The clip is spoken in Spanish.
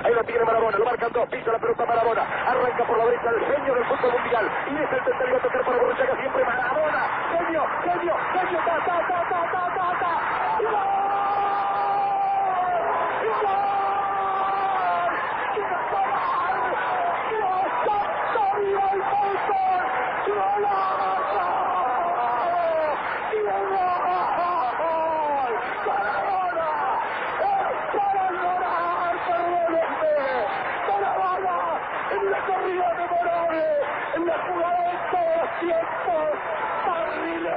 ahí lo tiene Maradona, lo marcan dos, pisa la pelota Maradona, arranca por la derecha el genio del fútbol mundial, y es el tercero a tocar para Borruchaga, siempre Maradona, genio, ta, ta, ta, ta, ta, ta, ta, ¡gol! ¡Gol! En la corrida memorable, en la jugada de todos los tiempos,